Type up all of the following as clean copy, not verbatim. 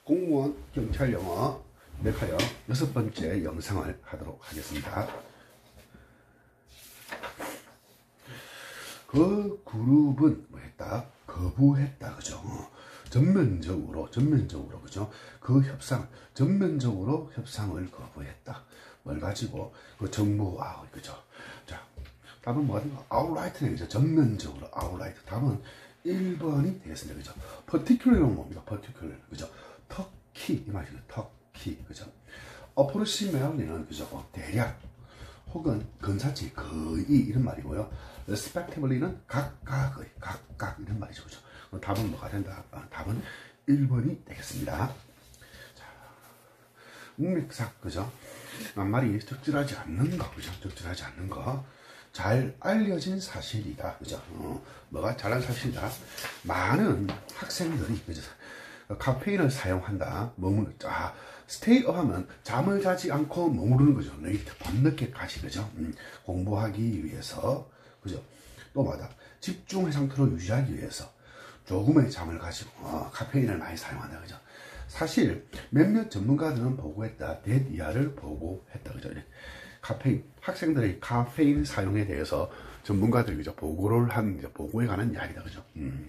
공무원 경찰 영어 메카형 6번째 영상을 하도록 하겠습니다. 그 그룹은 뭐 했다? 거부했다. 그죠? 전면적으로 그죠? 그 협상, 전면적으로 협상을 거부했다. 뭘 가지고? 그 정부와, 그죠? 자, 답은 뭐가 된가? outright네, 그죠? 전면적으로, outright. 답은 1번이 되겠습니다. 그죠? particular은 뭡니까? particular, 그죠? 터키, 이 말이죠. 터키, 그죠? approximately는, 그죠? 대략, 혹은 근사치, 거의, 이런 말이고요. respectively는 각각, 이런 말이죠. 그죠? 답은 뭐가 된다? 답은 1번이 되겠습니다. 자, 문맥삭, 그죠? 말이 적절하지 않는 거, 그죠? 적절하지 않는 거. 잘 알려진 사실이다. 그죠? 뭐가 잘난 사실이다. 많은 학생들이, 그죠? 카페인을 사용한다. 스테이업 하면 잠을 자지 않고 머무르는 거죠. 레이트, 밤늦게까지, 그죠? 공부하기 위해서, 그죠? 또 뭐다? 집중의 상태로 유지하기 위해서 조금의 잠을 가지고 카페인을 많이 사용한다. 그죠? 사실 몇몇 전문가들은 보고했다. 대 이하를 보고했다. 그죠? 카페인, 학생들의 카페인 사용에 대해서 전문가들이, 그죠? 보고를 한, 보고에 관한 이야기다. 그죠?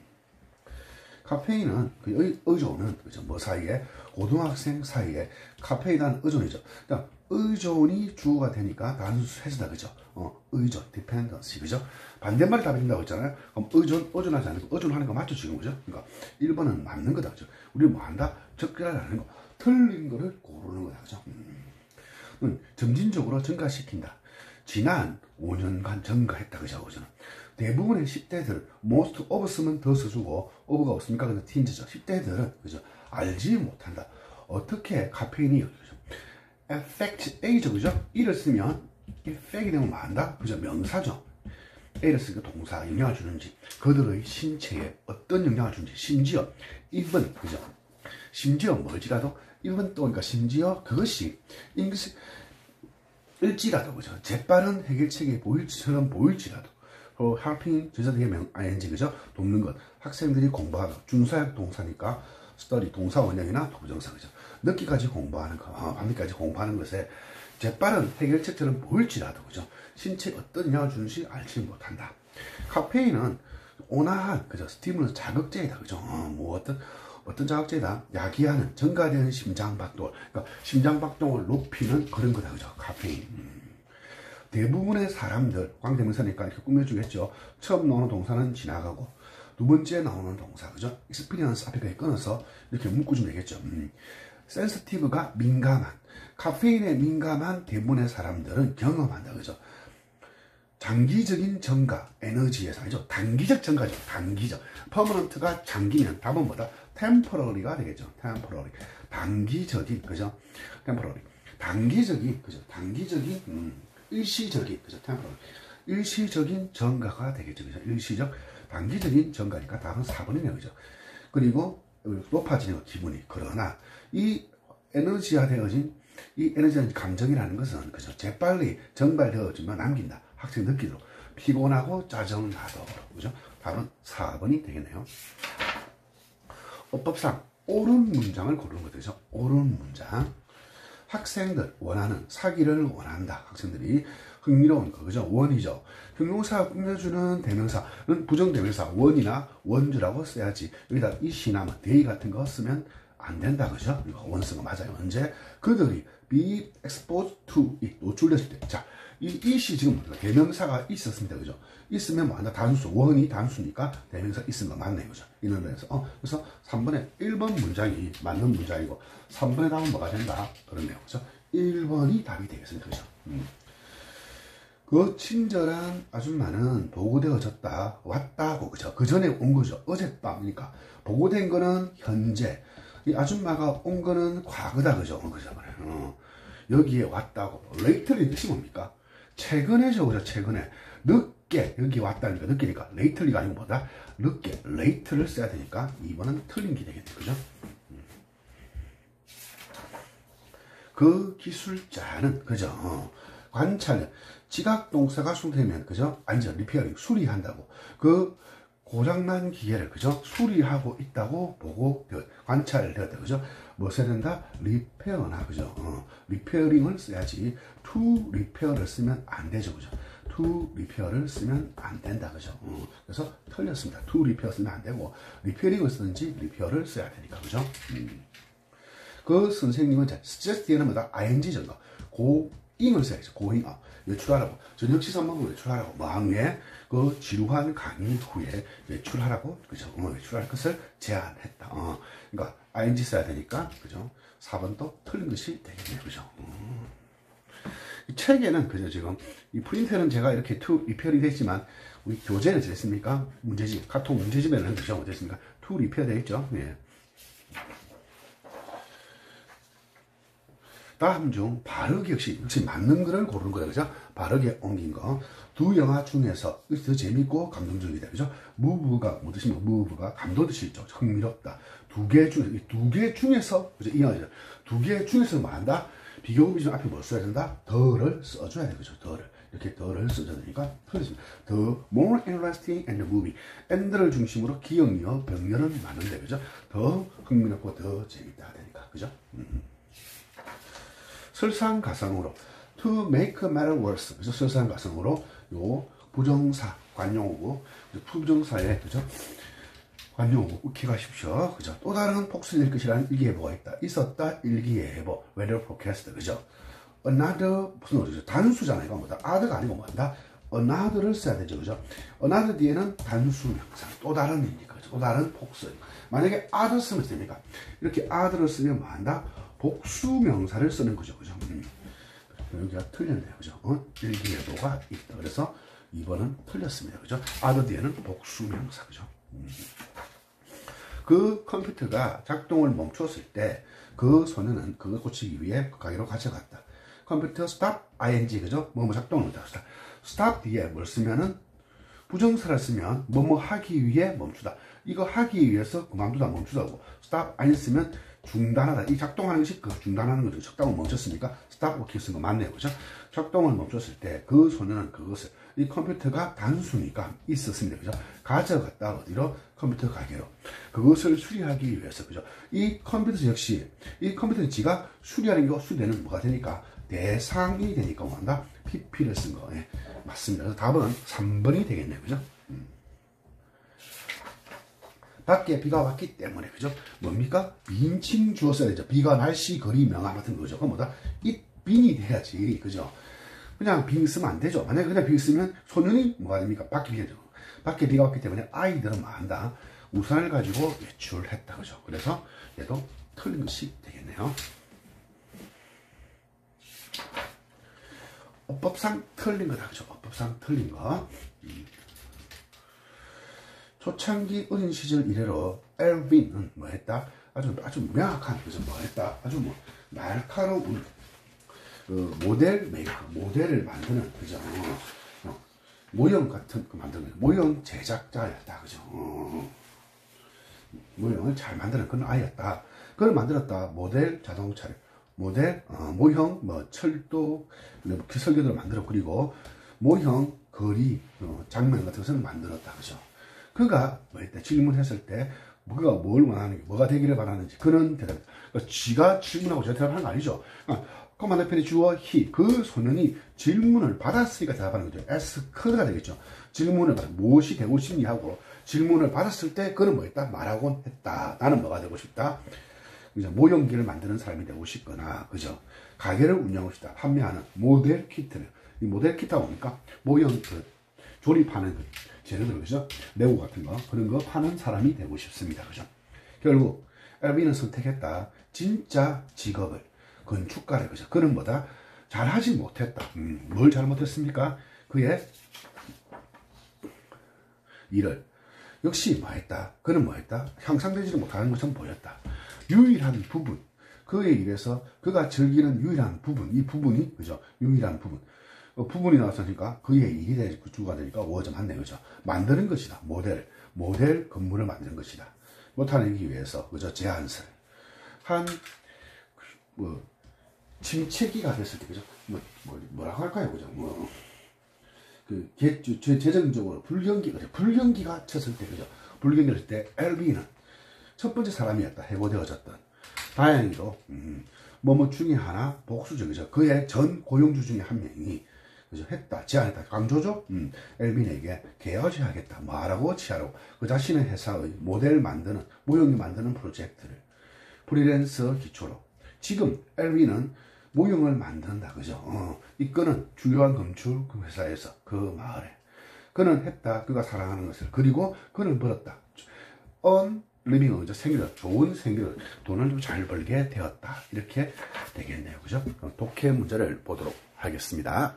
카페인은, 의존은, 그죠? 뭐 사이에, 고등학생 사이에 카페인이라는 의존이죠. 그러니까 의존이 주어가 되니까 단수 해서다. 그죠? 의존, 디펜던시, 그죠? 반대말이 답이 된다고 했잖아요. 그럼 의존하지 않고, 의존하는 거 맞죠, 지금, 그죠? 그러니까 1번은 맞는 거다. 그죠? 우리 뭐 한다? 적절하지 않은 거. 틀린 거를 고르는 거다. 그죠? 점진적으로 증가시킨다. 지난 5년간 증가했다. 그죠? 그죠? 대부분의 10대들, most of 쓰면 더 써주고, of가 없으니까 그냥 틴즈죠. 10대들은, 그죠? 알지 못한다. 어떻게 카페인이, 그죠? affect, A죠. 그죠? 이를 쓰면, effect이 되면 뭐 한다? 그죠? 명사죠. A를 쓰니까 동사, 영향을 주는지, 그들의 신체에 어떤 영향을 주는지, 심지어, even, 그죠? 심지어 멀지라도, even 또, 그러니까 심지어 그것이, 일지라도, 그죠? 재빠른 해결책이 보일지라도, helping, 제자되게 ing, 그죠? 돕는 것. 학생들이 공부하다. 준사역 동사니까, study, 동사 원형이나 부정사, 그죠? 늦게까지 공부하는 거, 밤늦게까지 공부하는 것에 재빠른 해결책처럼 보일지라도, 그죠? 신체에 어떤 영향을 주는지 알지 못한다. 카페인은 온화한, 그죠? 스티뮬러스 자극제이다, 그죠? 어떤 자극제이다? 야기하는, 증가되는 심장박동을, 그러니까 심장박동을 높이는 그런 거다, 그죠? 카페인. 대부분의 사람들, 광대명사니까 이렇게 꾸며주겠죠. 처음 나오는 동사는 지나가고, 두 번째 나오는 동사, 그죠? experience 앞에까지 끊어서 이렇게 묶어주면 되겠죠. sensitive가 민감한, 카페인에 민감한 대부분의 사람들은 경험한다, 그죠? 장기적인 증가, 에너지의 상이죠. 단기적 증가죠. 단기적. permanent가 장기면 답은 뭐다? temporary가 되겠죠. temporary. 단기적인, 그죠? temporary. 단기적인, 그죠? 단기적인, 일시적인, 그죠? temporary. 일시적인 증가가 되겠죠. 그죠? 일시적, 단기적인 증가니까 답은 4번이네요. 그죠? 그리고 높아지는 기분이. 그러나 이 에너지화되어진 이 에너지는 감정이라는 것은, 그죠? 재빨리 전발되어지면 남긴다. 학생 느끼도록 피곤하고 짜증나도록, 그죠? 답은 4번이 되겠네요. 어법상 옳은 문장을 고르는 것이죠. 옳은 문장. 학생들 원하는, 사기를 원한다. 학생들이 흥미로운 거, 그죠? 원이죠. 형용사가 꾸며주는 대명사는 부정대명사 원이나 원주라고 써야지. 여기다 이시나 뭐 they 같은 거 쓰면 안 된다, 그죠? 이거 원 쓴 거 맞아요. 언제? 그들이 be exposed to, 노출됐을 때. 자, 이시 지금 대명사가 있었습니다, 그죠? 있으면 뭐 한다? 단수, 원이 단수니까 대명사 있는 거 맞네요, 그죠? 이런 데서. 그래서 3번에 1번 문장이 맞는 문장이고, 3번에 답은 뭐가 된다? 그렇네요, 그죠? 1번이 답이 되겠습니다, 그죠? 그 친절한 아줌마는 보고되어졌다, 왔다고, 그죠? 그 전에 온 거죠. 어젯밤이니까. 보고된 거는 현재. 이 아줌마가 온 거는 과거다, 그죠? 그죠? 여기에 왔다고. lately 뜻이 뭡니까? 최근에죠, 그죠? 최근에. 늦게, 여기 왔다니까, 늦게니까. lately가 아니고 뭐다? 늦게, late를 써야 되니까 2번은 틀린 게 되겠네, 그죠? 그 기술자는, 그죠? 관찰력. 지각 동사가 수되면, 그죠? 아니죠. 리페어링, 수리한다고. 그 고장난 기계를 그죠? 수리하고 있다고 보고 관찰되었다 그죠? 뭐 써야 된다? 리페어나 그죠? 리페어링을 써야지 to repair를 쓰면 안 되죠 그죠? to repair를 쓰면 안 된다 그죠? 그래서 틀렸습니다. to repair 쓰면 안 되고 리페어링을 쓰든지 리페어를 써야 되니까 그죠? 그 선생님은 suggest 뒤에는 뭐다? ing 정도 고잉을 써야죠. 고잉 외출하라고 저녁 시사 먹고 외출하라고 망에 그 지루한 강의 후에 외출하라고 그죠? 외출할 것을 제안했다. 그러니까 ing 써야 되니까 그죠? 4번도 틀린 것이 되겠네요. 그죠? 이 책에는 그죠? 지금 이 프린트는 제가 이렇게 to repair이 됐지만 우리 교재는 됐습니까? 문제집 카톡 문제집에는 그죠? 어땠습니까? to repair 되어 있죠. 예. 다음 중 바르게 역시 맞는 거를 고르는 거다 그죠? 바르게 옮긴 거. 두 영화 중에서 더 재밌고 감동적이다 그죠? 무브가 뭐 뜻입니까? 무브가 감동듯이 있죠. 흥미롭다. 두 개 중에서 그죠? 이 영화죠. 두 개 중에서 뭐 한다? 비교 비중 앞에 뭐 써야 된다? 더를 써줘야 돼 그죠? 더를 이렇게 더를 써줘야 되니까 틀렸습니다. The more interesting and the movie. and를 중심으로 기억력 병렬은 많은데 그죠? 더 흥미롭고 더 재밌다 되니까 그죠? 설상가상으로 to make matter worse 그죠? 설상가상으로 요 부정사 관용어고 부정사에 그죠? 관용어고 기가십시오 그죠? 또 다른 복수일 것이라는 일기예보가 있다. 있었다 일기예보 weather forecast 그죠? another 무슨 어디죠? 단수잖아요. 이거 뭐다? other가 아니고 뭐한다? another를 써야 되죠 그죠? another 뒤에는 단수 명사 또 다른 일이니까 또 다른 복수. 만약에 other 쓰면 됩니까? 이렇게 other를 쓰면 뭐한다? 복수 명사를 쓰는 거죠. 그죠? 여기가 틀렸네요. 그죠? 일기예보가 있다. 그래서 2번은 틀렸습니다. 그죠? other 뒤에는 복수 명사. 그죠? 그 컴퓨터가 작동을 멈췄을 때 그 소년은 그걸 고치기 위해 가게로 가져갔다. 컴퓨터 stop ing 그죠? 뭐뭐 작동을 못하다. stop 뒤에 뭘 쓰면은 부정사를 쓰면 뭐뭐 하기 위해 멈추다. 이거 하기 위해서 그만두다 멈추다고. stop 안 쓰면 중단하다. 이 작동하는 것이 그 중단하는 거죠. 작동을 멈췄으니까 stop 이렇게 쓴 거 맞네요. 그죠? 작동을 멈췄을 때 그 소년은 그것을 이 컴퓨터가 단수니까 있었습니다. 그죠? 가져갔다 어디로? 컴퓨터 가게로. 그것을 수리하기 위해서 그죠? 이 컴퓨터 역시 이 컴퓨터 지가 수리하는 거 수리되는 뭐가 되니까 대상이 되니까 뭐한다? PP를 쓴 거. 예. 맞습니다. 그래서 답은 3번이 되겠네요. 그죠? 밖에 비가 왔기 때문에 그죠? 뭡니까? 빈칭 주어 써야 되죠. 비가 날씨 거리 명암 같은 거죠. 그건 뭐다? 이 빈이 돼야지 그죠? 그냥 빈 쓰면 안 되죠. 만약에 그냥 빈 쓰면 소년이 뭐가 됩니까? 밖에 비가 되죠. 밖에 비가 왔기 때문에 아이들은 뭐 한다? 우산을 가지고 외출했다 그죠? 그래서 얘도 틀린 것이 되겠네요. 어법상 틀린 거다 그죠? 어법상 틀린 거. 초창기 어린 시절 이래로 엘빈은 뭐 했다? 아주 명확한 그죠? 뭐 했다? 아주 뭐 날카로운 그 모델 메이커, 모델을 만드는 그죠? 모형 같은 거 만드는 모형 제작자였다 그죠? 모형을 잘 만드는 그런 아이였다. 그걸 만들었다. 모델 자동차를 모델 모형 뭐 철도 설계도를 만들어 그리고 모형 거리 장면 같은 것을 만들었다 그죠? 그가 뭐 했다 질문했을 때 그가 뭘 원하는지 뭐가 되기를 바라는지 그런 대답. 그러니까 지가 질문하고 제가 대답하는 거 아니죠. 반대편에 주어 he 그 소년이 질문을 받았으니까 대답하는 거죠. ask가 되겠죠. 질문을 받아 무엇이 되고 싶니 하고 질문을 받았을 때 그는 뭐 했다 말하곤 했다. 나는 뭐가 되고 싶다. 그죠? 모형기를 만드는 사람이 되고 싶거나 그죠? 가게를 운영하고 싶다. 판매하는 모델 키트를 이 모델 키트가 뭡니까? 모형 그 조립하는 그 재료들 그죠? 레고 같은 거 그런 거 파는 사람이 되고 싶습니다. 그죠? 결국 엘빈은 선택했다. 진짜 직업을 건축가를 그죠? 그는 뭐다? 잘하지 못했다. 뭘 잘못했습니까? 그의 일을 역시 뭐 했다? 그는 뭐 했다? 향상되지도 못하는 것처럼 보였다. 유일한 부분 그의 일에서 그가 즐기는 유일한 부분 이 부분이 그죠? 유일한 부분 부분이 나왔으니까 그의 일이 되니까 주가 되니까 워좀 한네 그죠? 만드는 것이다. 모델 건물을 만드는 것이다. 못하기 위해서 그죠? 제안서를 한 침체기가 됐을 때 그죠? 뭐라고 할까요 그죠? 재정적으로 불경기가 쳤을 때, 그죠? 불경기를 할 때, LB는 첫 번째 사람이었다. 해고되어졌던. 다행히도, 중에 하나 복수죠. 그죠? 그의 전 고용주 중에 한 명이, 그죠? 제안했다. 강조죠? 엘빈에게 계약을 하겠다. 뭐하라고? 취하라고. 그 자신의 회사의 모형을 만드는 프로젝트를 프리랜서 기초로. 지금 엘빈은 모형을 만든다. 그죠? 이거는 주요한 건축 그 회사에서, 그 마을에. 그는 했다. 그가 사랑하는 것을. 그리고 그는 벌었다. 리빙, 좋은 생계를, 돈을 좀 잘 벌게 되었다. 이렇게 되겠네요. 그죠? 독해 문제를 보도록 하겠습니다.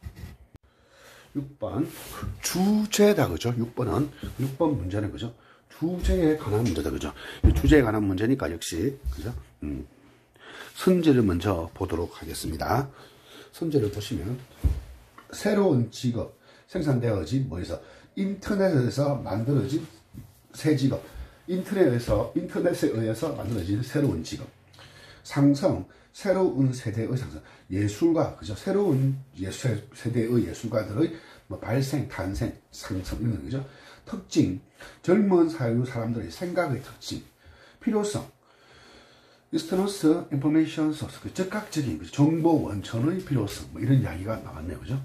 6번. 주제다. 그죠? 6번 문제는, 그죠? 주제에 관한 문제다. 그죠? 주제에 관한 문제니까 역시, 그죠? 선제를 먼저 보도록 하겠습니다. 선제를 보시면, 새로운 직업, 생산되어진, 인터넷에서 만들어진 새 직업, 인터넷에 의해서 만들어진 새로운 직업, 상성, 새로운 세대의 상성, 예술가, 그죠? 새로운 세대의 예술가들의 발생, 탄생, 상성, 이런 거죠. 특징, 젊은 사람들의 생각의 특징, 필요성, external information source, 즉각적인 정보 원천의 필요성, 이런 이야기가 나왔네요. 그죠?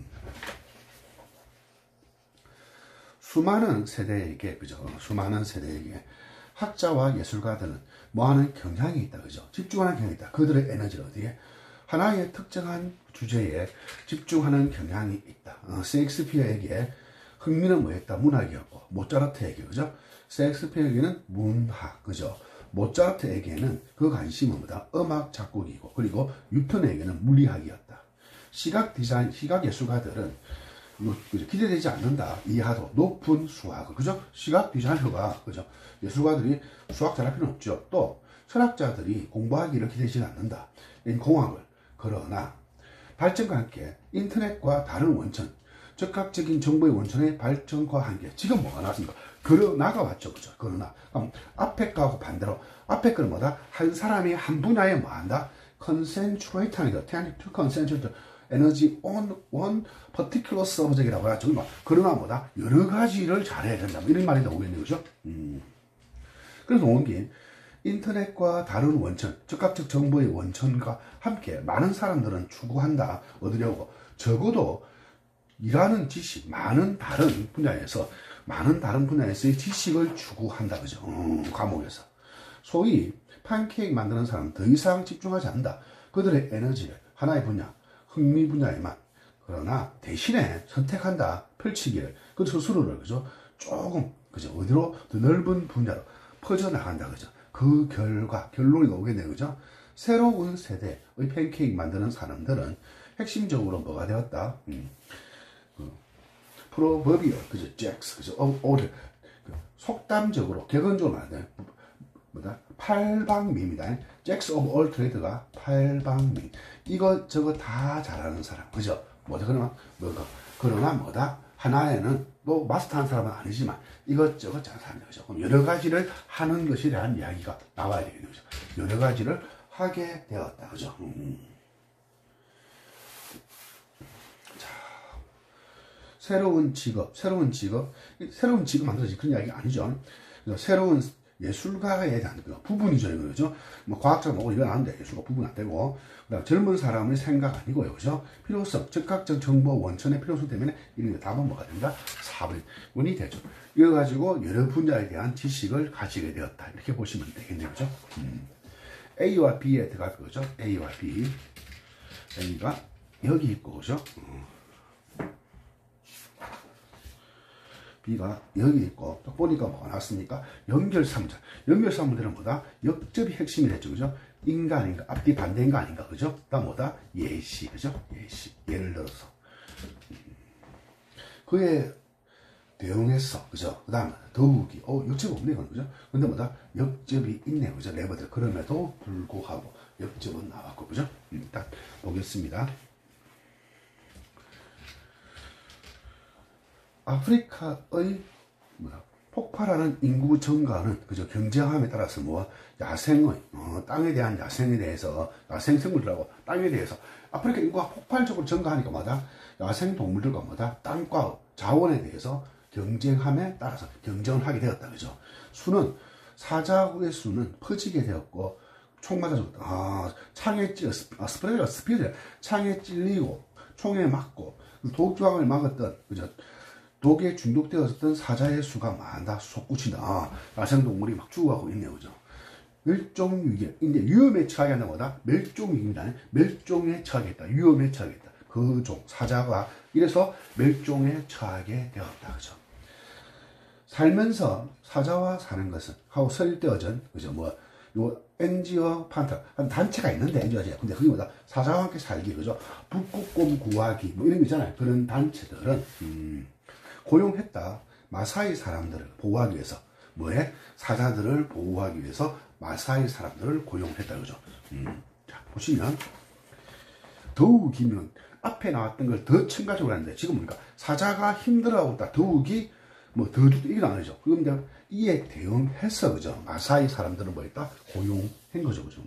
수많은 세대에게 학자와 예술가들은 뭐하는 경향이 있다. 그죠? 집중하는 경향이 있다. 그들의 에너지를 어디에? 하나의 특정한 주제에 집중하는 경향이 있다. 셰익스피어에게 흥미는 뭐였다? 문학이었고, 모차르트에게, 그죠? 셰익스피어에게는 문학, 그죠? 모차르트에게는 그 관심은 뭐다? 음악 작곡이고, 그리고 뉴턴에게는 물리학이었다. 시각 예술가들은 기대되지 않는다. 이하도 높은 수학을, 그죠? 시각 디자이너가, 그죠? 예술가들이 수학 잘할 필요는 없죠. 또 철학자들이 공부하기를 기대지 않는다. 공학을. 그러나 발전과 함께 인터넷과 다른 원천, 즉각적인 정보의 원천의 발전과 함께 지금 뭐가 나왔습니까? 그러나가 왔죠. 그죠? 그러나. 그럼 앞에 거하고 반대로, 앞에 거는 뭐다? 한 사람이 한 분야에 뭐 한다? concentrate 하는 거. tend to concentrate energy on one particular subject이라고 하죠. 그러나 뭐다? 여러 가지를 잘해야 된다. 이런 말이 나오겠네요. 그죠? 그래서 온 게 인터넷과 다른 원천, 즉각적 정보의 원천과 함께 많은 사람들은 추구한다. 얻으려고. 적어도 일하는 지식, 많은 다른 분야에서의 지식을 추구한다. 그죠? 과목에서. 소위 팬케이크 만드는 사람은 더 이상 집중하지 않는다. 그들의 에너지를 하나의 분야, 흥미 분야에만. 그러나 대신에 선택한다. 펼치기를. 그 스스로를, 그죠? 조금, 그죠? 어디로? 더 넓은 분야로 퍼져나간다. 그죠? 그 결론이 나오겠네요. 그죠? 새로운 세대의 팬케이크 만드는 사람들은 핵심적으로 뭐가 되었다? 프로버비얼, 그죠? 잭스, 그죠? 오늘 속담적으로, 격언적으로 말하는 팔방미입니다. 잭스 오브 올 트레이드가 팔방미. 이거 저거 다 잘하는 사람, 그죠? 그러나 뭐다? 하나에는 또 마스터한 사람은 아니지만 이것저것 잘하는 사람이죠. 그죠? 그럼 여러 가지를 하는 것이라는 이야기가 나와야 되겠네요. 그죠? 여러 가지를 하게 되었다. 그죠? 자, 새로운 직업 만들어지 그런 이야기가 아니죠. 새로운 예술가에 대한 부분이죠. 그죠? 과학자가 뭐고 이건 안 돼. 예술가 부분 안 되고. 그다음 젊은 사람의 생각 아니고요. 그죠? 필요성, 즉각적 정보 원천의 필요성 때문에 이런 답은 뭐가 된다? 4번이 되죠. 이거 가지고 여러 분야에 대한 지식을 가지게 되었다. 이렇게 보시면 되겠네요. 그죠? A와 B에 들어갈 거죠. A와 B. A가 여기 있고, 그죠? B가 여기 있고, 또 보니까 뭐가 나왔습니까? 연결사문자. 연결사문자는 뭐다? 역접이 핵심이 됐죠. 그죠? 인가 아닌가? 앞뒤 반대인가 아닌가? 그죠? 그다음 뭐다? 예시. 그죠? 예시. 예를 들어서. 그에 대응했어. 그죠? 그 다음, 더욱이. 역접이 없네. 그죠? 근데 뭐다? 역접이 있네. 그죠? 레버들. 그럼에도 불구하고 역접은 나왔고. 그죠? 딱 보겠습니다. 아프리카의 폭발하는 인구 증가는 그저 경쟁함에 따라서 뭐 야생의 땅에 대한 야생에 대해서 야생 생물들하고 땅에 대해서 아프리카 인구가 폭발적으로 증가하니까 뭐다 야생 동물들과 뭐다 땅과 자원에 대해서 경쟁함에 따라서 경쟁을 하게 되었다. 그죠? 수는 사자의 수는 퍼지게 되었고 총 맞아 죽었다. 창에 스피드 창에 찔리고 총에 맞고 독조항을 막았던 그죠? 독에 중독되었던 사자의 수가 많다. 솟구친다. 야생동물이 막 죽어가고 있네요. 그죠? 멸종위기. 이제 위험에 처하게 한다고 하다. 멸종위기입니다. 멸종에 처하겠다. 위험에 처하겠다. 그 종, 사자가 이래서 멸종에 처하게 되었다. 그죠? 살면서 사자와 사는 것은 하고 설대어전 그죠? 요 엔지어 판타 한 단체가 있는데 엔지어제 근데 그게 뭐다 사자와 함께 살기 그죠? 북극곰 구하기 뭐 이런 거 있잖아요. 그런 단체들은 고용했다. 마사이 사람들을 보호하기 위해서 뭐해? 사자들을 보호하기 위해서 마사이 사람들을 고용했다. 그죠? 자, 보시면 더욱이면 앞에 나왔던 걸 더 첨가적으로 하는데 지금 보니까 사자가 힘들어하고 있다. 더욱이 뭐 더 죽다 이게 나오죠. 그런데 이에 대응해서 그죠? 마사이 사람들은 뭐 했다? 고용한 거죠. 그죠?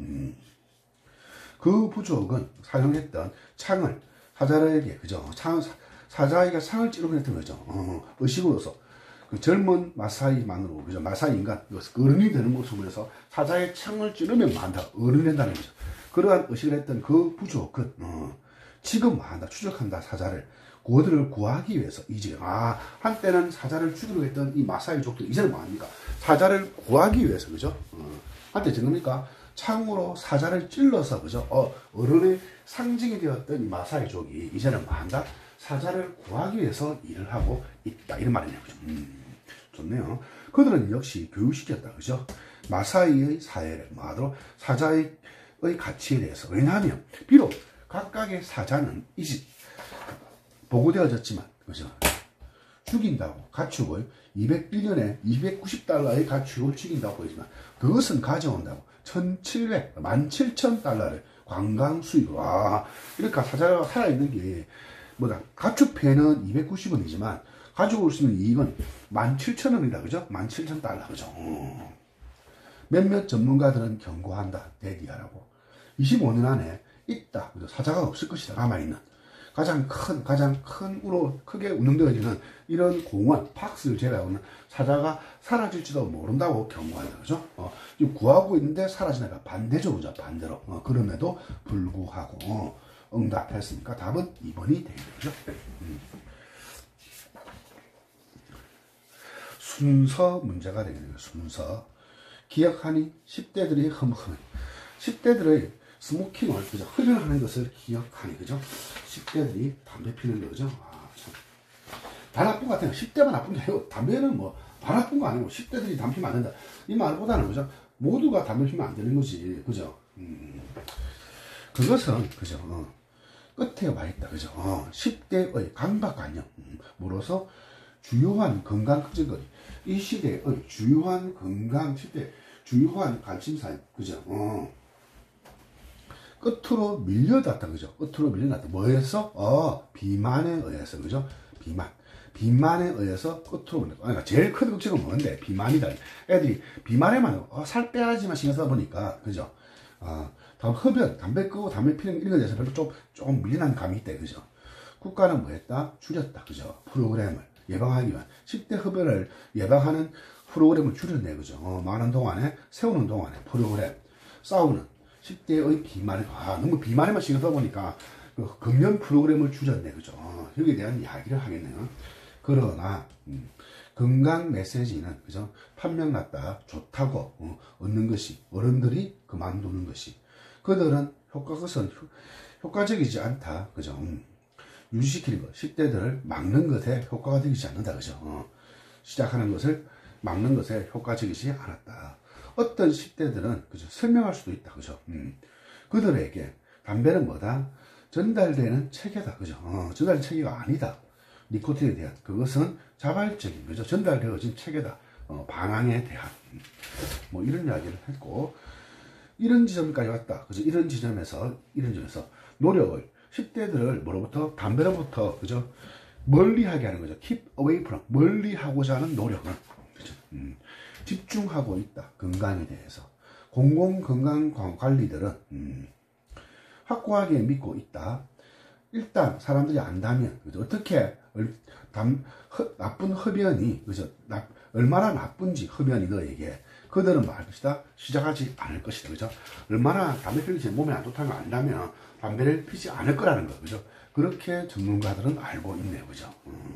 그 부족은 사용했던 창을 사자에게 그죠? 사자에게 상을 찌르고 했던 거죠. 의식으로서 그 젊은 마사이만으로 그죠? 마사이 인간 어른이 되는 모습으로 서 사자의 창을 찌르면 만다 어른이 된다는 거죠. 그러한 의식을 했던 그 부족은 지금 만다 추적한다 사자를 그들을 구하기 위해서 이제 한때는 사자를 죽이려고 했던 이 마사이족들 이제는 뭐합니까? 사자를 구하기 위해서 그죠? 한때 지금니까 창으로 사자를 찔러서 그죠? 어른의 상징이 되었던 이 마사이족이 이제는 뭐한다? 사자를 구하기 위해서 일을 하고 있다 이런 말이네요. 그죠? 좋네요. 그들은 역시 교육시켰다. 그죠? 마사이의 사회를 뭐하도록 사자의 가치에 대해서 왜냐하면 비록 각각의 사자는 보고되어졌지만 그죠? 죽인다고 가축을 201년에 290달러의 가축을 죽인다고 보이지만 그것은 가져온다고 17,000달러를 관광 수익으로 이렇게 사자가 살아있는 게 뭐다 가축패는 290원이지만 가지고 올 수 있는 이익은 17,000원이다. 그죠? 17,000달러. 그죠? 몇몇 전문가들은 경고한다. 대기하라고. 25년 안에 있다. 그죠? 사자가 없을 것이다. 남아있는. 가장 큰으로 크게 운영되어지는 이런 공원, 박스를 제외하고는 사자가 사라질지도 모른다고 경고한다. 그죠? 지금 구하고 있는데 사라지니까 반대죠. 그죠? 반대로. 그럼에도 불구하고, 응답했으니까 답은 2번이 되겠죠. 순서 문제가 되겠네요. 순서. 기억하니 10대들이 흠흠. 10대들의 스모킹을 그죠? 흡연하는 것을 기억하니 그죠? 10대들이 담배 피는 거죠. 참. 다 나쁜 것 같아요. 10대만 나쁜 게 아니고 담배는 뭐 다 나쁜 거 아니고 10대들이 담배 피면 안 된다. 이 말보다는 그죠? 모두가 담배 피면 안 되는 거지. 그죠? 그것은 그죠? 끝에 와 있다. 그죠? 10대의 강박관념. 물어서 주요한 건강 걱정거리. 이 시대의 주요한 건강 10대 주요한 관심사. 그죠? 끝으로 밀려났다. 그죠? 끝으로 밀려났다. 뭐에서? 비만에 의해서. 그죠? 비만에 의해서 끝으로 밀렸다. 그러니까 제일 큰 걱정은 뭔데? 비만이다. 애들이 비만에만 살 빼야지만 신경 쓰다 보니까. 그죠? 다음 흡연, 담배 끄고 담배 피는 이런 것에 대해서 별로 조금 밀려난 감이 있대. 그죠? 국가는 뭐 했다? 줄였다. 그죠? 프로그램을 예방하기 위한 10대 흡연을 예방하는 프로그램을 줄였네. 그죠? 많은 동안에 세우는 동안에 프로그램 싸우는 10대의 비만에 너무 비만에만 신경 쓰다 보니까 그 금연 프로그램을 줄였네. 그죠? 여기에 대한 이야기를 하겠네요. 그러나 건강 메시지는 그죠? 판명났다 좋다고 얻는 것이 어른들이 그만두는 것이 그들은 그것은 효과적이지 않다. 그죠? 유지시키는 것 10대들을 막는 것에 효과가 되지 않는다. 그죠? 시작하는 것을 막는 것에 효과적이지 않았다. 어떤 10대들은 그죠? 설명할 수도 있다. 그죠? 그들에게 담배는 뭐다? 전달되는 체계다. 그죠? 전달되는 체계가 아니다. 니코틴에 대한 그것은 자발적인 그죠? 전달되어진 체계다. 방향에 대한 뭐 이런 이야기를 했고 이런 지점까지 왔다. 그죠? 이런 지점에서 노력을 10대들을 뭐로부터 담배로부터 그죠? 멀리하게 하는 거죠. keep away from 멀리하고자 하는 노력은 그죠? 집중하고 있다. 건강에 대해서. 공공건강관리들은 확고하게 믿고 있다. 일단 사람들이 안다면 그죠? 어떻게 나쁜 흡연이 그죠? 얼마나 나쁜지 흡연이 너에게 그들은 말 것이다. 시작하지 않을 것이다. 그죠? 얼마나 담배 피는 게 몸에 안 좋다는 걸 안다면 담배를 피지 않을 거라는 거. 그죠? 그렇게 전문가들은 알고 있네요. 그죠?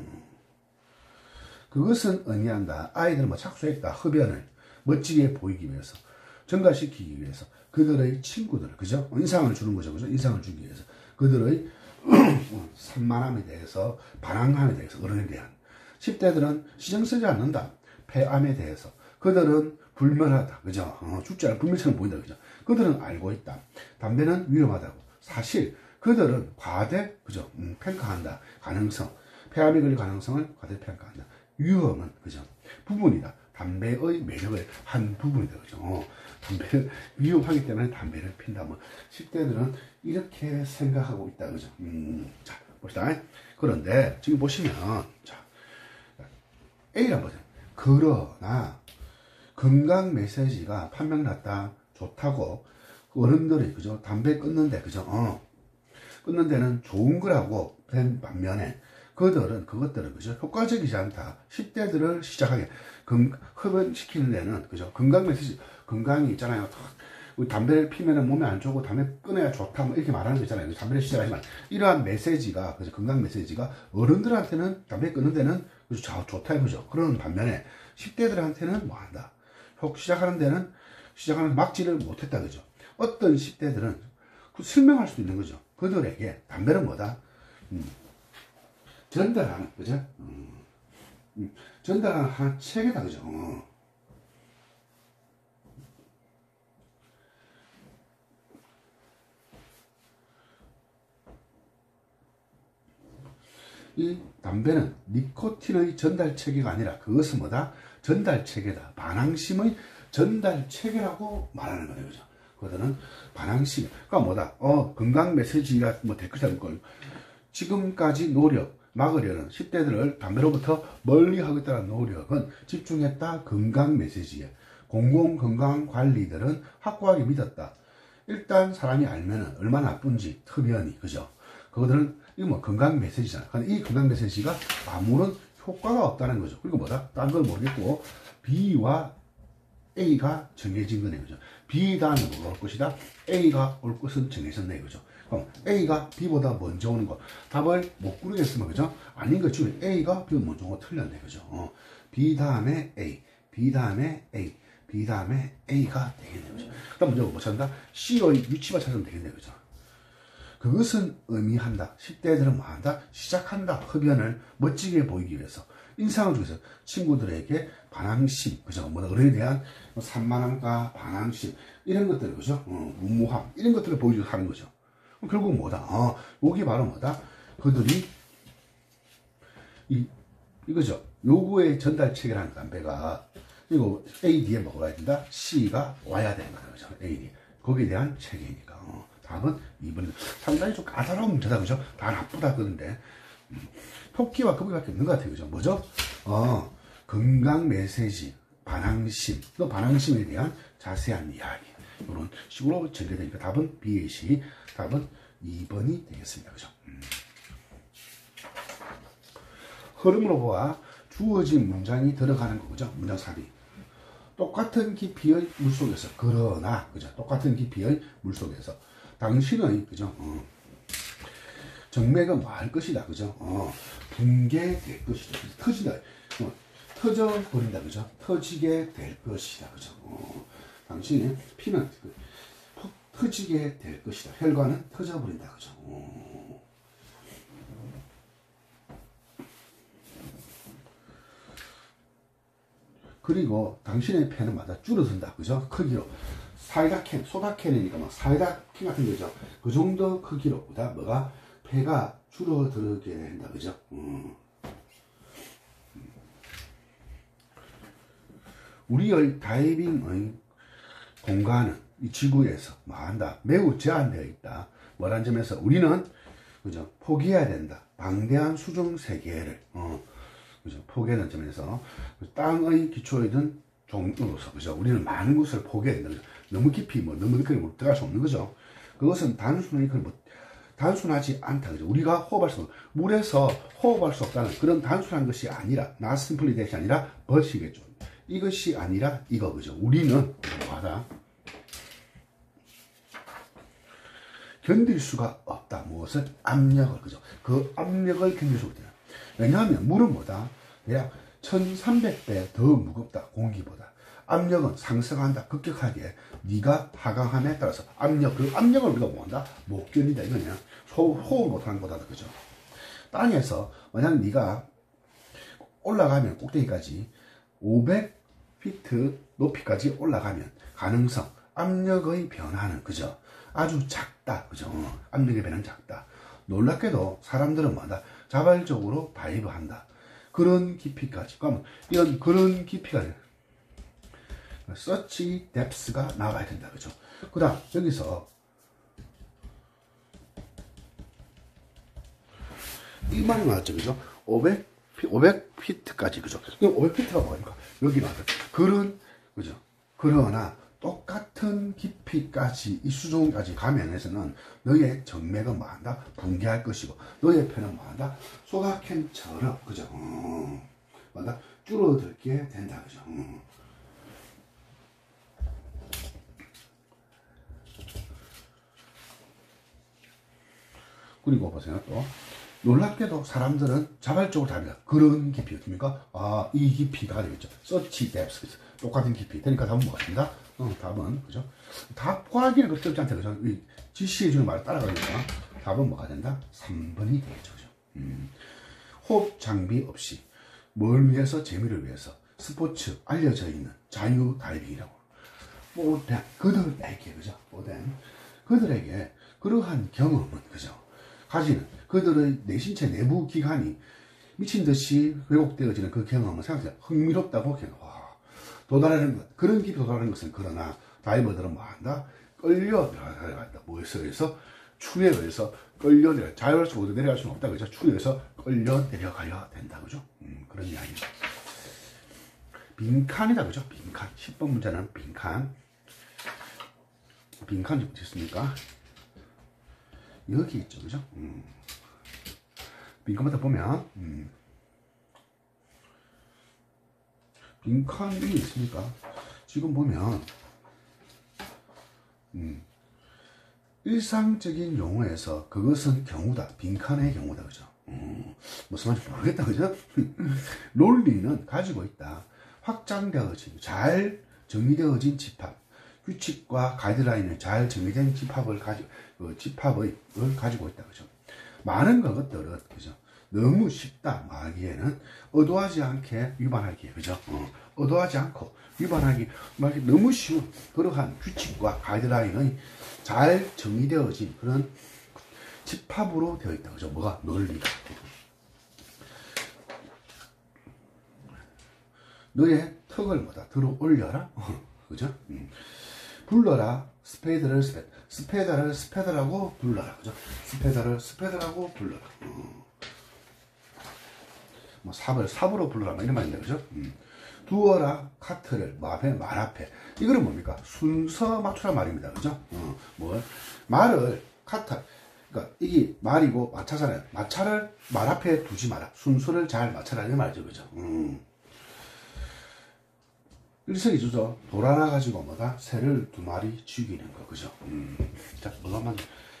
그것은 의미한다. 아이들은 뭐 착수했다. 흡연을 멋지게 보이기 위해서, 증가시키기 위해서, 그들의 친구들, 그죠? 인상을 주는 거죠. 그죠? 인상을 주기 위해서. 그들의 산만함에 대해서, 반항함에 대해서, 어른에 대한. 10대들은 신경 쓰지 않는다. 폐암에 대해서. 그들은 불면하다. 그죠? 죽지 않을 불면처럼 보인다. 그죠? 그들은 알고 있다. 담배는 위험하다고. 사실, 그들은 과대, 그죠? 평가한다. 가능성. 폐암이 걸릴 가능성을 과대 평가한다. 위험은, 그죠? 부분이다. 담배의 매력의 한 부분이다. 그죠? 담배를 위험하기 때문에 담배를 핀다. 뭐, 10대들은 이렇게 생각하고 있다. 그죠? 자, 봅시다. 그런데, 지금 보시면, 자, A를 한번 보세요. 그러나, 건강 메시지가 판명났다. 좋다고, 어른들이, 그죠? 담배 끊는데, 그죠? 끊는 데는 좋은 거라고 된 반면에, 그것들은, 그죠? 효과적이지 않다. 10대들을 시작하게, 흡연시키는 데는, 그죠? 건강 메시지, 건강이 있잖아요. 우리 담배를 피면은 몸에 안 좋고 담배 끊어야 좋다. 뭐 이렇게 말하는 거 있잖아요. 담배를 시작하지만, 이러한 메시지가, 그죠? 건강 메시지가 어른들한테는 담배 끊는 데는, 그죠? 좋다, 그죠? 그런 반면에, 10대들한테는 뭐 한다. 시작하는 데는, 막지를 못했다, 그죠? 어떤 10대들은 설명할 수도 있는 거죠. 그들에게 담배는 뭐다? 전달하는, 그죠? 전달하는 한 체계다, 그죠? 이 담배는 니코틴의 전달 체계가 아니라 그것은 뭐다? 전달 체계다. 반항심의 전달 체계라고 말하는 거예요, 그죠? 그들은 반항심. 그러니까 뭐다? 건강 메시지가 뭐 될 것이다. 지금까지 노력, 막으려는 10대들을 담배로부터 멀리 하겠다는 노력은 집중했다. 건강 메시지에. 공공건강관리들은 확고하게 믿었다. 일단 사람이 알면은 얼마나 나쁜지, 흡연이, 그죠? 그거들은, 이거 뭐 건강 메시지잖아. 근데 이 건강 메시지가 아무런 효과가 없다는 거죠. 그리고 뭐다? 딴 걸 모르겠고, B와 A가 정해진 거네, 그죠? B 다음에 뭐가 올 것이다? A가 올 것은 정해졌네, 그죠? 그럼 A가 B보다 먼저 오는 거. 답을 못 고르겠으면, 그죠? 아닌 것 중에 A가 B보다 먼저 오는 거 틀렸네, 그죠? B 다음에 A, B 다음에 A, B 다음에 A가 되겠네, 그죠? 그 다음 먼저 뭐 찾는다? C의 위치만 찾으면 되겠네, 그죠? 그것은 의미한다. 10대들은 뭐 한다? 시작한다. 흡연을 멋지게 보이기 위해서. 인상을 주기 위해서 친구들에게 반항심, 그죠? 뭐, 어른에 대한 산만함과 반항심, 이런 것들, 그죠? 무모함, 이런 것들을 보여주고 하는 거죠. 결국 뭐다? 여기 바로 뭐다? 그들이, 이거죠. 요구의 전달 체계라는 담배가, 이거 A, D에 뭐가 와야 된다? C가 와야 되는 거다, 그죠? A, D. 거기에 대한 체계니까. 답은 2번. 상당히 좀 까다로운 문제다, 그죠? 다 나쁘다, 그런데. 토끼와 거북이밖에 없는 것 같아요, 그죠? 뭐죠? 건강 메시지, 반항심, 또 반항심에 대한 자세한 이야기. 이런 식으로 전개되니까 답은 B의 C, 답은 2번이 되겠습니다, 그죠? 흐름으로 보아 주어진 문장이 들어가는 거, 그죠? 문장 삽입. 똑같은 깊이의 물속에서, 그러나, 그죠? 똑같은 깊이의 물속에서. 당신의, 그죠? 정맥은 뭐 할 것이다, 그죠? 붕괴될 것이다. 터진다. 터져버린다, 그죠? 터지게 될 것이다, 그죠? 당신의 피는 터지게 될 것이다. 혈관은 터져버린다, 그죠? 그리고 당신의 폐는 마다 줄어든다, 그죠? 크기로. 사이다캔, 소다캔이니까 막 사이다캔 같은 거죠. 그 정도 크기로, 그다 뭐가 폐가 줄어들게 된다, 그죠? 우리의 다이빙의 공간은 이 지구에서 뭐 한다, 매우 제한되어 있다. 뭐란 점에서 우리는, 그죠? 포기해야 된다. 방대한 수중 세계를, 그죠? 포기하는 점에서 땅의 기초이든 종로로서 그죠? 우리는 많은 것을 포기해야 된다. 그죠? 너무 깊이 너무 깊게 들어갈 수 없는 거죠. 그것은 단순하지 않다. 그죠? 우리가 호흡할 수 물에서 호흡할 수 없다는 그런 단순한 것이 아니라 not simply that이 아니라 but이겠죠. 이것이 아니라 이거 그죠? 우리는 뭐하다? 견딜 수가 없다. 무엇을? 압력을 그죠? 그 압력을 견딜 수가 없다. 왜냐하면 물은 뭐다? 대략 1300배 더 무겁다. 공기보다. 압력은 상승한다. 급격하게. 네가 하강함에 따라서 그 압력을 우리가 뭐한다? 못 견딘다. 이거냐? 호흡 못하는 것보다 그죠? 땅에서 만약 네가 올라가면 꼭대기까지 500피트 높이까지 올라가면 가능성, 압력의 변화는 그죠? 아주 작다. 그죠? 압력의 변화는 작다. 놀랍게도 사람들은 뭐다? 자발적으로 다이브한다. 그런 깊이까지. 그러면 그런 깊이가 such depth가 나와야 된다. 그죠? 그 다음, 여기서 이 말이 나왔죠. 그죠? 500피트까지. 그죠? 500피트가 뭐니까? 여기 나왔다. 그죠? 그러나, 똑같은 깊이까지, 이 수종까지 가면에서는 너의 정맥은 뭐한다? 붕괴할 것이고, 너의 폐는 뭐한다? 소각캔처럼, 그죠? 뭐한다? 줄어들게 된다. 그죠? 그리고 보세요. 또 놀랍게도 사람들은 자발적으로 답니다. 그런 깊이 어떻습니까? 이 깊이가 되겠죠. such depths. 똑같은 깊이. 그러니까 답은 뭐가 있습니다. 답은 그죠? 답 구하기는 그렇게 어렵지 않다. 그죠? 지시해 주는 말을 따라가니까 답은 뭐가 된다? 3번이 되겠죠. 그죠? 호흡 장비 없이 뭘 위해서? 재미를 위해서 스포츠 알려져 있는 자유 다이빙이라고. 모든 그들에게 그죠? 모든 그들에게 그러한 경험은 그죠? 가지는 그들의 내 신체 내부 기관이 미친 듯이 왜곡되어지는 그 경험은 생각해요. 흥미롭다고 도달하는 것. 그런 깊이 도달하는 것은 그러나 다이버들은 뭐 한다? 끌려 내려간다. 뭐에서 의해서? 추에 의해서 끌려 내려. 자유할 수 없고 내려갈 수는 없다. 그죠? 추에 의해서 끌려 내려가야 된다. 그죠? 그런 이야기죠. 빈칸이다. 그죠? 빈칸. 10번 문제는 빈칸. 빈칸이 어디 있습니까? 여기 있죠. 그죠? 빈칸부터 보면, 빈칸이 있으니까, 지금 보면, 일상적인 용어에서 그것은 경우다. 빈칸의 경우다. 그죠? 무슨 말인지 모르겠다. 그죠? 논리는 가지고 있다. 확장되어진, 잘 정의되어진 집합. 규칙과 가이드라인을 잘 정의된 집합을 가지고 있다. 그죠? 많은 것들은, 그죠? 너무 쉽다 말하기에는 의도하지 않게 위반하기에, 그죠? 의도하지 않고 위반하기, 너무 쉬운 그러한 규칙과 가이드라인의 잘 정의되어진 그런 집합으로 되어 있다. 그죠? 뭐가? 논리가. 너의 턱을 뭐다? 들어 올려라? 그죠? 불러라. 스페이드를 스페더라고 불러라. 그죠? 스페더라고 불러라. 뭐 삽으로 불러라. 이런 말인데, 그죠? 두어라. 카트를 말 앞에. 이거는 뭡니까? 순서 맞추라 말입니다. 그죠? 말을 그러니까 이게 말이고 마차잖아요. 마차를 말 앞에 두지 마라. 순서를 잘 맞춰라. 이 말이죠. 그죠? 일석이조죠. 돌아나 가지고 뭐다? 새를 2마리 죽이는 거. 그죠? 자, 뭐만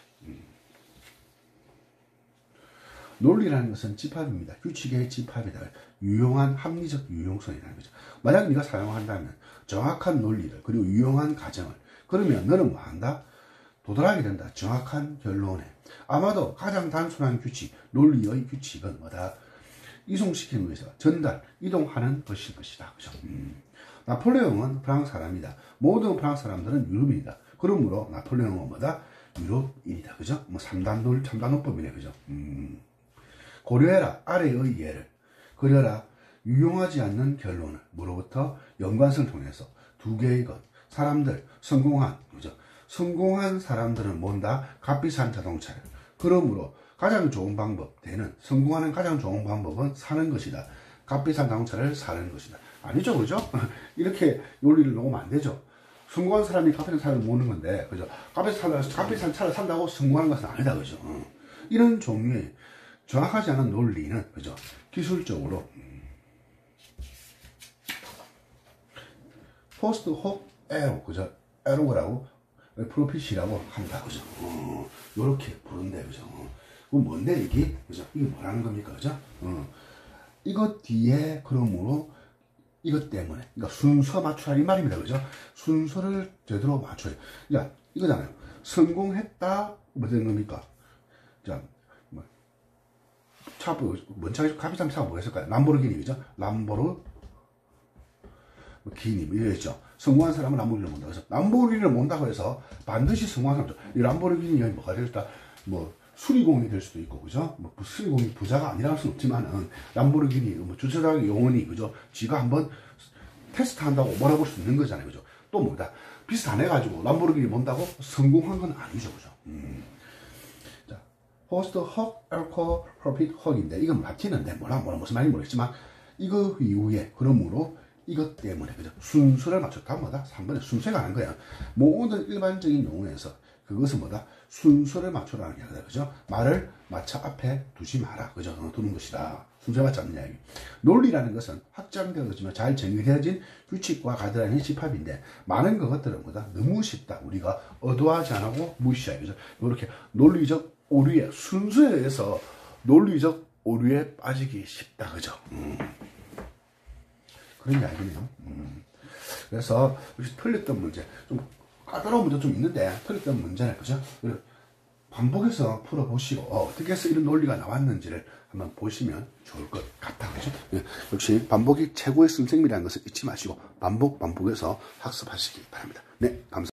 논리라는 것은 집합입니다. 규칙의 집합이다. 유용한 합리적 유용성이라는 거죠. 만약 네가 사용한다면 정확한 논리를 그리고 유용한 가정을 그러면 너는 뭐 한다? 도달하게 된다. 정확한 결론에. 아마도 가장 단순한 규칙, 논리의 규칙은 뭐다? 이송시키는 위해서 이동하는 것일 것이다. 그죠? 나폴레옹은 프랑스 사람이다. 모든 프랑스 사람들은 유럽인이다. 그러므로 나폴레옹은 뭐다? 유럽인이다. 그죠? 뭐 3단노법이네. 그죠? 고려해라. 아래의 예를. 그려라. 유용하지 않는 결론을. 뭐로부터? 연관성을 통해서. 2개의 것. 사람들. 그죠? 성공한 사람들은 뭔다? 값비싼 자동차를. 그러므로 가장 좋은 방법, 성공하는 가장 좋은 방법은 사는 것이다. 값비싼 자동차를 사는 것이다. 아니죠, 그죠? 이렇게 논리를 놓으면 안 되죠. 성공한 사람이 값비싼 차를 모으는 건데, 그죠? 값비싼 차를 산다고 성공하는 것은 아니다, 그죠? 이런 종류의 정확하지 않은 논리는, 그죠? 기술적으로, 포스트 홉 에로, 그죠? 에로라고, 프로핏이라고 한다, 그죠? 요렇게 부른대, 그죠? 그럼 뭔데, 이게? 그죠? 이게 뭐라는 겁니까, 그죠? 이것 뒤에, 그러므로, 이것 때문에, 그러니까 순서 맞추라 이 말입니다, 그죠? 순서를 제대로 맞춰야. 자, 이거잖아요. 성공했다, 뭐 되는 겁니까? 자, 뭐, 먼저 값비싼 차가 뭐가 있을까요? 람보르기니, 그죠? 람보르기니, 뭐 이랬죠. 성공한 사람은 람보르기니를 몬다. 그래서 람보르기니를 몬다고 해서 반드시 성공한 사람죠. 이 람보르기니 뭐가 될까? 뭐, 수리공이 될 수도 있고, 그죠? 뭐, 수리공이 부자가 아니라는 수는 없지만은, 람보르기니, 뭐, 주차장의 영혼이, 그죠? 지가 한번 테스트 한다고 몰아볼 수 있는 거잖아요, 그죠? 또 뭐다? 비슷 안 해가지고, 람보르기니 뭔다고 성공한 건 아니죠, 그죠? 자, 호스트 헉, 엘코, 프로핏 헉인데, 이건 라틴어인데, 무슨 말인지 모르겠지만, 이거 이후에, 그러므로, 이것 때문에, 그죠? 순서를 맞췄다, 뭐다? 3번에 순서가 아는 거야. 모든 일반적인 용어에서, 그것은 뭐다? 순서를 맞추라는 이야기다, 그죠? 말을 마차 앞에 두지 마라, 그죠? 두는 것이다. 순서에 맞지 않는 이야기. 논리라는 것은 확장되어지면 잘 정의되어진 규칙과 가드라인의 집합인데, 많은 것들은 뭐다? 너무 쉽다. 우리가 어도하지 않고 무시해, 그죠? 이렇게 논리적 오류에, 순서에 의해서 논리적 오류에 빠지기 쉽다, 그죠? 그런 이야기네요. 그래서, 역시 틀렸던 문제, 좀 까다로운 문제 좀 있는데 틀렸던 문제는, 그죠? 반복해서 풀어보시고 어떻게 해서 이런 논리가 나왔는지를 한번 보시면 좋을 것 같다, 그죠? 역시 반복이 최고의 선생님이라는 것을 잊지 마시고 반복해서 학습하시기 바랍니다. 네, 감사합니다.